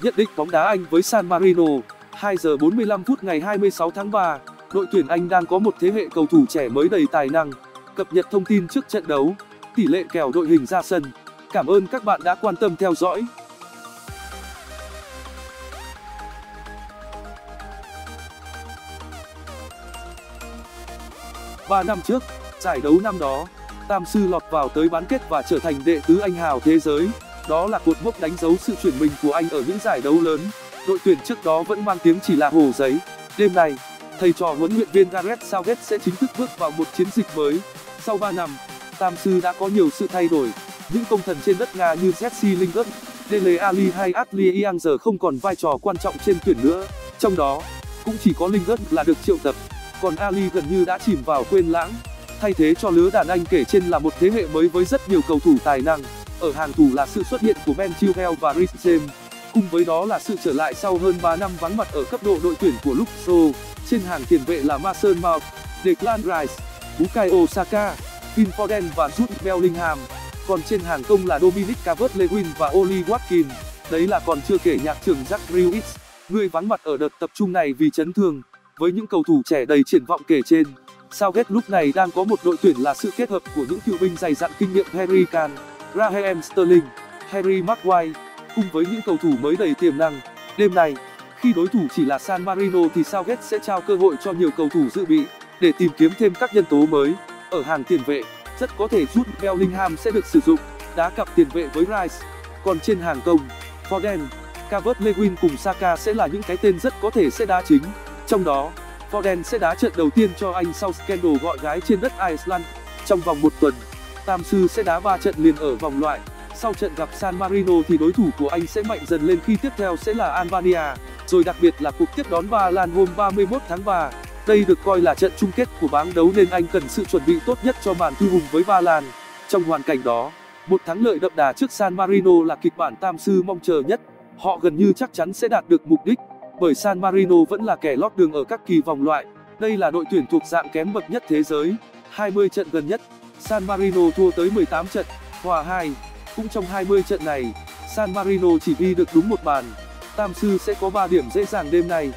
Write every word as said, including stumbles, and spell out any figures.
Nhận định bóng đá Anh với San Marino. hai giờ bốn mươi lăm phút ngày hai mươi sáu tháng ba, đội tuyển Anh đang có một thế hệ cầu thủ trẻ mới đầy tài năng. Cập nhật thông tin trước trận đấu, tỷ lệ kèo đội hình ra sân. Cảm ơn các bạn đã quan tâm theo dõi. Ba năm trước, giải đấu năm đó, Tam Sư lọt vào tới bán kết và trở thành đệ tứ anh hào thế giới. Đó là cột mốc đánh dấu sự chuyển mình của Anh ở những giải đấu lớn. Đội tuyển trước đó vẫn mang tiếng chỉ là hồ giấy. Đêm nay, thầy trò huấn luyện viên Gareth Southgate sẽ chính thức bước vào một chiến dịch mới. Sau ba năm, Tam Sư đã có nhiều sự thay đổi. Những công thần trên đất Nga như Jesse Lingard, Dele Alli hay Ashley Young giờ không còn vai trò quan trọng trên tuyển nữa. Trong đó, cũng chỉ có Lingard là được triệu tập, còn Ali gần như đã chìm vào quên lãng. Thay thế cho lứa đàn anh kể trên là một thế hệ mới với rất nhiều cầu thủ tài năng. Ở hàng thủ là sự xuất hiện của Ben Chilwell và Reece James. Cùng với đó là sự trở lại sau hơn ba năm vắng mặt ở cấp độ đội tuyển của Luke Shaw. Trên hàng tiền vệ là Mason Mount, Declan Rice, Bukayo Saka, Phil Foden và Jude Bellingham. Còn trên hàng công là Dominic Calvert-Lewin và Oli Watkins. Đấy là còn chưa kể nhạc trưởng Jack Grealish, người vắng mặt ở đợt tập trung này vì chấn thương. Với những cầu thủ trẻ đầy triển vọng kể trên, Southgate lúc này đang có một đội tuyển là sự kết hợp của những cựu binh dày dặn kinh nghiệm Harry Kane, Raheem Sterling, Harry Maguire, cùng với những cầu thủ mới đầy tiềm năng. Đêm nay, khi đối thủ chỉ là San Marino thì Southgate sẽ trao cơ hội cho nhiều cầu thủ dự bị để tìm kiếm thêm các nhân tố mới. Ở hàng tiền vệ, rất có thể Jude Bellingham sẽ được sử dụng, đá cặp tiền vệ với Rice. Còn trên hàng công, Foden, Calvert-Lewin cùng Saka sẽ là những cái tên rất có thể sẽ đá chính. Trong đó, Foden sẽ đá trận đầu tiên cho Anh sau scandal gọi gái trên đất Iceland. Trong vòng một tuần, Tam Sư sẽ đá ba trận liền ở vòng loại. Sau trận gặp San Marino thì đối thủ của Anh sẽ mạnh dần lên khi tiếp theo sẽ là Albania, rồi đặc biệt là cuộc tiếp đón Ba Lan hôm ba mươi mốt tháng ba. Đây được coi là trận chung kết của bảng đấu nên Anh cần sự chuẩn bị tốt nhất cho màn thư hùng với Ba Lan. Trong hoàn cảnh đó, một thắng lợi đậm đà trước San Marino là kịch bản Tam Sư mong chờ nhất. Họ gần như chắc chắn sẽ đạt được mục đích, bởi San Marino vẫn là kẻ lót đường ở các kỳ vòng loại. Đây là đội tuyển thuộc dạng kém bậc nhất thế giới. hai mươi trận gần nhất, San Marino thua tới mười tám trận, hòa hai. Cũng trong hai mươi trận này, San Marino chỉ ghi được đúng một bàn. Tam Sư sẽ có ba điểm dễ dàng đêm nay.